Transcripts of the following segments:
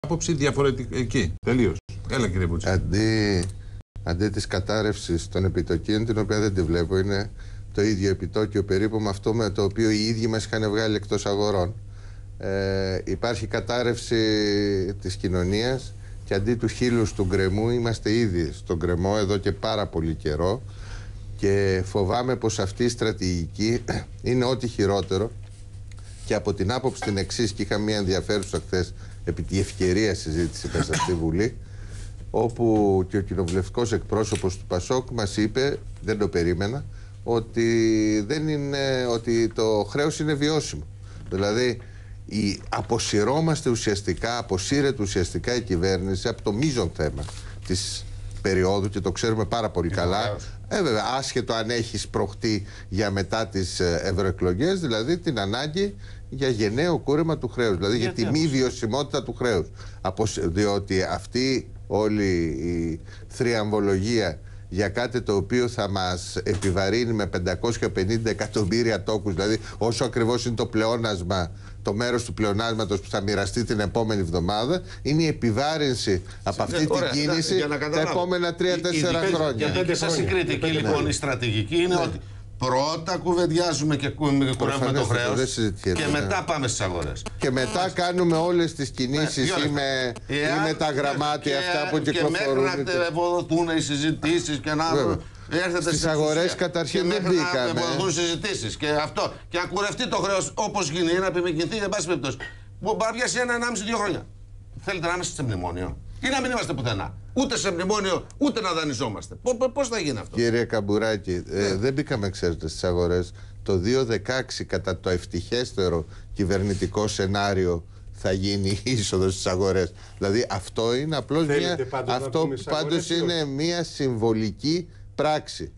άποψη διαφορετική. Τελείως. Έλα, κύριε Μπούτση. Αντί της κατάρρευσης των επιτοκίων, την οποία δεν τη βλέπω, είναι το ίδιο επιτόκιο περίπου με αυτό με το οποίο οι ίδιοι μας είχαν βγάλει εκτός αγορών. Υπάρχει κατάρρευση της κοινωνίας και αντί του χείλους του γκρεμού είμαστε ήδη στον γκρεμό εδώ και πάρα πολύ καιρό και φοβάμαι πως αυτή η στρατηγική είναι ό,τι χειρότερο και από την άποψη την εξής, και είχα μια ενδιαφέρουσα χθες επί τη ευκαιρία συζήτηση μέσα στη Βουλή, όπου και ο κοινοβουλευτικός εκπρόσωπος του ΠΑΣΟΚ μας είπε, δεν το περίμενα, ότι το χρέος είναι βιώσιμο. Δηλαδή αποσύρεται ουσιαστικά η κυβέρνηση από το μείζον θέμα της περίοδου και το ξέρουμε πάρα πολύ καλά. Βέβαια, άσχετο αν έχει σπροχτεί για μετά τις ευρωεκλογές, δηλαδή την ανάγκη για γενναίο κούρεμα του χρέους, δηλαδή για τη μη βιωσιμότητα του χρέους. Διότι αυτή όλη η θριαμβολογία για κάτι το οποίο θα μας επιβαρύνει με 550 εκατομμύρια τόκους, δηλαδή όσο ακριβώς είναι το πλεόνασμα, το μέρος του πλεονάσματος που θα μοιραστεί την επόμενη εβδομάδα, είναι η επιβάρυνση από αυτή την κίνηση τα επόμενα 3-4 χρόνια. Για δική σας η κριτική λοιπόν η στρατηγική είναι ότι πρώτα κουβεντιάζουμε και κουρεύουμε το χρέος και μετά πάμε στις αγορές. Και μετά κάνουμε όλες τις κινήσεις ή με τα γραμμάτια αυτά που κυκλοφορούν. Και μέχρι να ευοδοτούν οι συζητήσεις και να έρθετε στις αγορές καταρχήν δεν μπήκαμε. Να ευοδοτούν συζητήσεις και αυτό. Και αν κουρευτεί το χρέος όπως γίνει, να επιμηκυνθεί, εν πάση περιπτώσει. Μπορεί να πιάσει 1,5-2 χρόνια. Θέλετε να είμαστε σε μνημόνιο ή να μην είμαστε πουθενά? Ούτε σε μνημόνιο, ούτε να δανειζόμαστε. Πώς θα γίνει αυτό? Κύριε Καμπουράκη, δεν μπήκαμε, ξέρετε, στις αγορές. Το 2016, κατά το ευτυχέστερο κυβερνητικό σενάριο, θα γίνει η είσοδος στις αγορές. Δηλαδή αυτό είναι απλώς πάντως είναι μια συμβολική πράξη.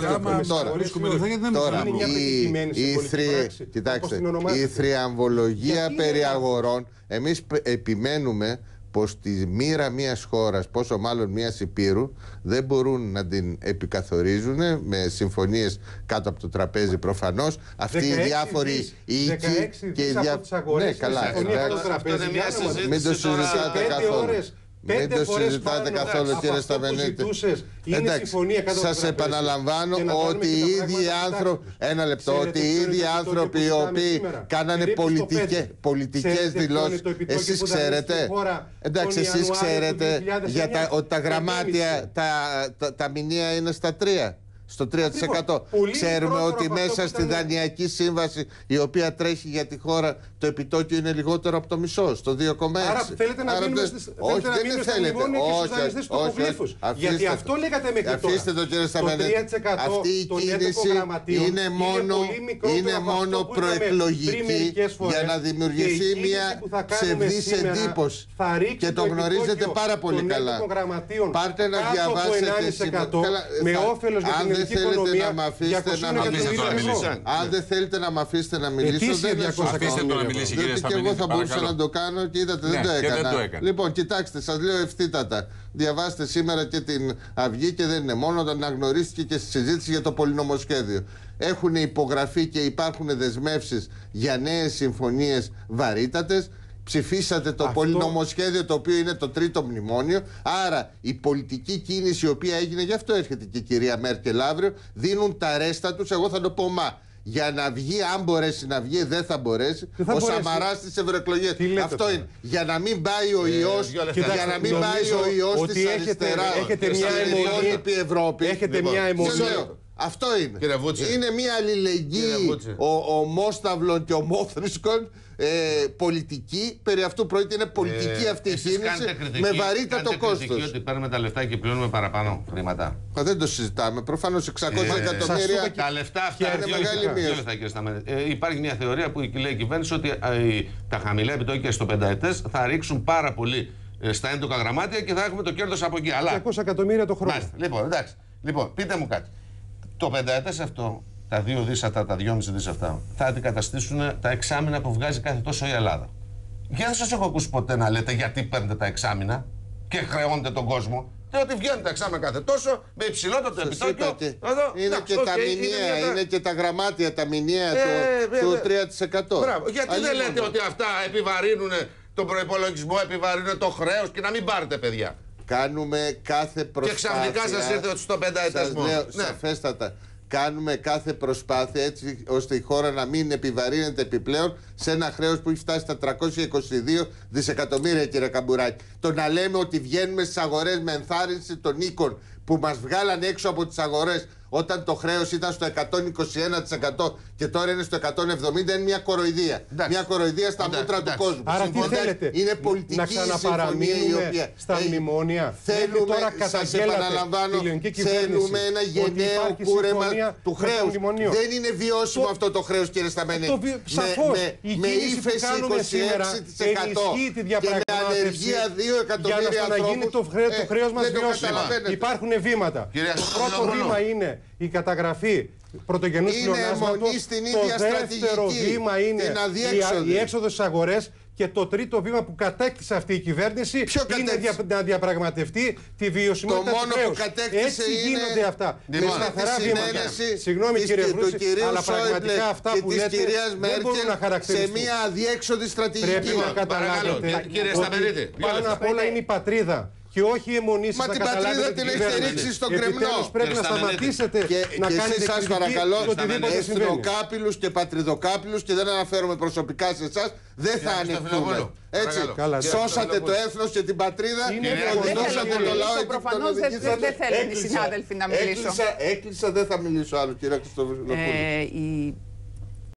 Η θριαμβολογία περί αγορών, εμείς επιμένουμε πως τη μοίρα μιας χώρας, πόσο μάλλον μιας υπήρου, δεν μπορούν να την επικαθορίζουν με συμφωνίες κάτω από το τραπέζι προφανώς. Αυτοί οι διάφοροι οίκοι και οι διάφοροι... Ναι, καλά, μην το συζητάτε καθόλου. Μην το συζητάτε καθόλου, κύριε Σταμενίτη. Σας επαναλαμβάνω ότι οι ίδιοι άνθρωποι, ένα λεπτό, ότι οι ίδιοι άνθρωποι οι οποίοι κάνανε πολιτικές δηλώσεις, εσείς ξέρετε, εντάξει, εσείς ξέρετε ότι τα γραμμάτια, τα μηνύα είναι στα 3%. Στο 3%. Ξέρουμε ότι μέσα στη δανειακή σύμβαση, η οποία τρέχει για τη χώρα, το επιτόκιο είναι λιγότερο από το μισό, στο 2,6. Άρα θέλετε να μείνουμε στις υποκλήφους. Γιατί αυτό λέγατε μέχρι τώρα. Αφήστε το, κύριε Σταμενίτη. Αυτή η κίνηση είναι μόνο προεκλογική για να δημιουργηθεί μια ψευδής εντύπωση. Και το γνωρίζετε πάρα πολύ καλά. Πάρτε να διαβάσετε. Με όφελος για την αν δεν θέλετε να με αφήσετε να μιλήσω, δεν αφήστε το να μιλήσει, κύριε Σταμενίτη. Και εγώ θα μπορούσα να το κάνω και είδατε, δεν το έκανα. Λοιπόν, κοιτάξτε, σας λέω ευθύτατα. Διαβάστε σήμερα και την Αυγή και δεν είναι μόνο, όταν αναγνωρίστηκε και στη συζήτηση για το πολυνομοσχέδιο. Έχουν υπογραφεί και υπάρχουν δεσμεύσεις για νέες συμφωνίες βαρύτατες. Ψηφίσατε το πολυνομοσχέδιο, το οποίο είναι το τρίτο μνημόνιο. Άρα η πολιτική κίνηση η οποία έγινε, γι' αυτό έρχεται και η κυρία Μέρκελ αύριο, δίνουν τα ρέστα τους. Εγώ θα το πω για να βγει, αν μπορέσει να βγει, δεν θα μπορέσει. Ο Σαμαράς στις ευρωεκλογές. Αυτό είναι. Για να μην πάει ο ιός, για να μην πάει ο ιός της αριστεράς στην υπόλοιπη Ευρώπη. Έχετε μια αιμονία. Αυτό είναι. Είναι μια αλληλεγγύη ομόσταυλων και ομόθρησκων πολιτική. Περί αυτού πρόκειται, είναι πολιτική αυτή η κίνηση με βαρύτατο κόστος. Ότι παίρνουμε τα λεφτά και πληρώνουμε παραπάνω χρήματα. Δεν το συζητάμε. Προφανώς 600 εκατομμύρια. Τα λεφτά αυτά είναι μεγάλη μείωση. Υπάρχει μια θεωρία που λέει η κυβέρνηση ότι τα χαμηλά επιτόκια στο πενταετές θα ρίξουν πάρα πολύ στα έντοκα γραμμάτια και θα έχουμε το κέρδος από εκεί. 200 εκατομμύρια το χρόνο. Λοιπόν, εντάξει. Λοιπόν, πείτε μου κάτι. Το πενταετές αυτό, τα 2 δις αυτά, τα 2,5 δις αυτά, θα αντικαταστήσουν τα εξάμηνα που βγάζει κάθε τόσο η Ελλάδα. Και δεν σας έχω ακούσει ποτέ να λέτε γιατί παίρνετε τα εξάμηνα και χρεώνετε τον κόσμο. Ότι βγαίνουν τα εξάμηνα κάθε τόσο με υψηλότερο επιτόκιο. Είναι και τα μηνιαία, είναι και τα γραμμάτια, τα μηνιαία του 3%. Μπράβο. Γιατί δεν λέτε ότι αυτά επιβαρύνουν τον προϋπολογισμό, επιβαρύνουν το χρέος και να μην πάρετε, παιδιά. Κάνουμε κάθε προσπάθεια. Και ξαφνικά σας ήρθε στο πενταετέσμο. Σας λέω σαφέστατα. Κάνουμε κάθε προσπάθεια έτσι ώστε η χώρα να μην επιβαρύνεται επιπλέον σε ένα χρέος που έχει φτάσει στα 322 δισεκατομμύρια, κύριε Καμπουράκη. Το να λέμε ότι βγαίνουμε στις αγορές με ενθάρρυνση των οίκων που μας βγάλαν έξω από τις αγορές όταν το χρέος ήταν στο 121% και τώρα είναι στο 170%, είναι μια κοροϊδία. Μια κοροϊδία στα μούτρα του κόσμου. Άρα τι θέλετε, είναι πολιτική να ξαναπαραμείνουμε στα μνημόνια? Θέλουμε, τώρα σας επαναλαμβάνω, θέλουμε ένα γενναίο κούρεμα του χρέους. Δεν είναι βιώσιμο αυτό το χρέος, κύριε Σταμένη. Σαφώς, με ύφεση 26% και με ανεργία 2 εκατομμύρια ανθρώπους. Για να γίνει το χρέος μας βιώσιμο, υπάρχουν βήματα. Το πρώτο βήμα είναι η καταγραφή πρωτογενούς πλεονάσματος. Το δεύτερο βήμα είναι η έξοδος στις αγορές. Και το τρίτο βήμα που κατέκτησε αυτή η κυβέρνηση είναι να διαπραγματευτεί τη βιωσιμότητα του χρέους. Έτσι γίνονται αυτά. Με σταθερά βήματα. Συγγνώμη, κύριε Βρούση, αλλά πραγματικά αυτά που λέτε δεν μπορούν να χαρακτηριστούν. Σε μια αδιέξοδη στρατηγική. Πρέπει να καταλάβετε ότι πάνω απ' όλα είναι η πατρίδα. Και όχι η αιμονή σας να καταλάβετε την έχει ρίξει στον Κρεμλό. Επιτέλους πρέπει να σταματήσετε να κάνετε κριτική οτιδήποτε συμβαίνει. Εθνοκάπηλους και πατριδοκάπηλους, και δεν αναφέρομαι προσωπικά σε εσάς, δεν θα ανεχθούμε. Έτσι, σώσατε το έθνος και την πατρίδα, οδηγήσατε το λαό εκεί. Προφανώς δεν θέλουν οι συνάδελφοι να μιλήσω. Έκλεισα, δεν θα μιλήσω άλλο, κύριε Χριστοδουλοπούλου.